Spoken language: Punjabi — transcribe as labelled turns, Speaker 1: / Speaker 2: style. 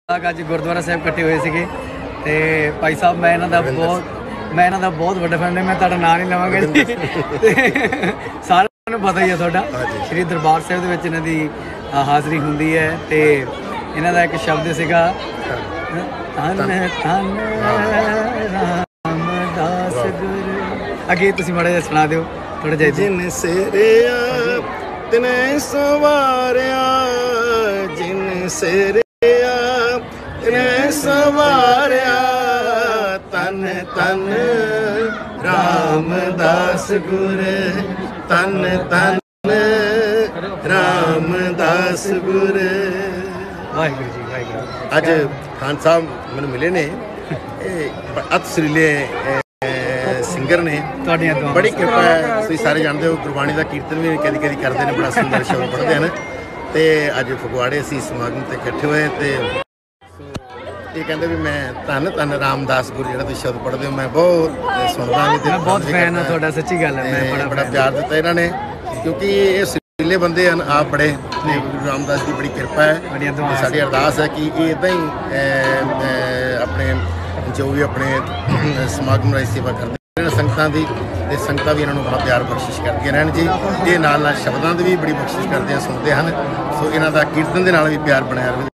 Speaker 1: ਅੱਜ ਗੁਰਦੁਆਰਾ ਸਾਹਿਬ ਇਕੱਠੇ ਹੋਏ ਸੀਗੇ ਤੇ ਭਾਈ ਸਾਹਿਬ ਮੈਂ ਇਹਨਾਂ ਦਾ ਬਹੁਤ ਵੱਡਾ ਫੈਨ ਹਾਂ। ਮੈਂ ਤੁਹਾਡਾ ਨਾਂ ਨਹੀਂ ਲਵਾਂਗਾ ਜੀ ਤੇ ਸਾਰਿਆਂ ਨੂੰ ਪਤਾ ਹੀ ਹੈ ਤੁਹਾਡਾ ਸ਼੍ਰੀ ਦਰਬਾਰ ਸਾਹਿਬ ਦੇ ਵਿੱਚ ਇਹਨਾਂ ਦੀ ਹਾਜ਼ਰੀ ਹੁੰਦੀ ਹੈ ਤੇ ਇਹਨਾਂ ਦਾ ਇੱਕ ਸ਼ਬਦ ਸੀਗਾ ਧੰਨ ਧੰਨ ਰਾਮਦਾਸ ਗੁਰ। ਅੱਗੇ ਤੁਸੀਂ ਮਾੜਾ ਜਿਹਾ ਸੁਣਾ ਦਿਓ ਥੋੜਾ ਜਿਹਾ।
Speaker 2: ਜਿਨ ਸਿਰਿਆ ਤਿਨੇ ਸਵਾਰਿਆ, ਜਿਨ ਸਿਰਿਆ ਤਿਨੇ ਸਵਾਰਿਆ, ਤਨ ਤਨ ਰਾਮਦਾਸ ਗੁਰ, ਤਨ ਤਨ ਰਾਮਦਾਸ ਗੁਰ।
Speaker 1: ਵਾਹਿਗੁਰੂ ਜੀ ਵਾਹਿਗੁਰੂ।
Speaker 2: ਅੱਜ ਖਾਨ ਸਾਹਿਬ ਮੈਨੂੰ ਮਿਲੇ ਨੇ, ਅਤ ਸੁਰੀਲੇ ਸਿੰਗਰ ਨੇ,
Speaker 1: ਤੁਹਾਡੀਆਂ ਦੁਆਵਾਂ
Speaker 2: ਬੜੀ ਕਿਰਪਾ ਹੈ। ਤੁਸੀਂ ਸਾਰੇ ਜਾਣਦੇ ਹੋ ਗੁਰਬਾਣੀ ਦਾ ਕੀਰਤਨ ਵੀ ਕਦੀ ਕਦੀ ਕਰਦੇ ਨੇ, ਬੜਾ ਸੁੰਦਰ ਸ਼ਬਦ ਪੜ੍ਹਦੇ ਹਨ। ਤੇ ਅੱਜ ਫਗਵਾੜੇ ਅਸੀਂ ਸਮਾਗਮ ਤੇ ਇਕੱਠੇ ਹੋਏ ਤੇ ਇਹ ਕਹਿੰਦੇ ਵੀ ਮੈਂ ਧੰਨ ਧੰਨ ਰਾਮਦਾਸ ਗੁਰੂ ਜਿਹੜਾ ਤੁਸੀਂ ਸ਼ਬਦ ਪੜ੍ਹਦੇ ਹੋ ਮੈਂ ਬਹੁਤ ਸੁਣਦਾ ਵੀ
Speaker 1: ਮੈਂ ਬਹੁਤ ਫੈਨ ਹਾਂ ਤੁਹਾਡਾ, ਸੱਚੀ ਗੱਲ ਹੈ। ਮੈਂ
Speaker 2: ਬੜਾ ਪਿਆਰ ਦਿੱਤਾ ਇਹਨਾਂ ਨੇ ਕਿਉਂਕਿ ਇਹ ਸੁਰੀਲੇ ਬੰਦੇ ਹਨ, ਆਪ ਬੜੇ ਨੇ। ਗੁਰੂ ਰਾਮਦਾਸ ਦੀ ਬੜੀ ਕਿਰਪਾ ਹੈ। ਸਾਡੀ ਅਰਦਾਸ ਹੈ ਕਿ ਇਹ ਇੱਦਾਂ ਹੀ ਆਪਣੇ ਜੋ ਵੀ ਆਪਣੇ ਸਮਾਗਮ ਰਾਹੀਂ ਸੇਵਾ ਕਰਦੇ ਸੰਗਤਾਂ ਦੀ, ਤੇ ਸੰਗਤਾਂ ਵੀ ਇਹਨਾਂ ਨੂੰ ਬੜਾ ਪਿਆਰ ਬਖਸ਼ਿਸ਼ ਕਰਦੀਆਂ ਰਹਿਣ ਜੀ। ਇਹ ਨਾਲ ਨਾਲ ਸ਼ਬਦਾਂ ਦੀ ਵੀ ਬੜੀ ਬਖਸ਼ਿਸ਼ ਕਰਦੇ ਆ, ਸੁਣਦੇ ਹਨ। ਸੋ ਇਹਨਾਂ ਦਾ ਕੀਰਤਨ ਦੇ ਨਾਲ ਵੀ ਪਿਆਰ ਬਣਿਆ ਰਹੇ।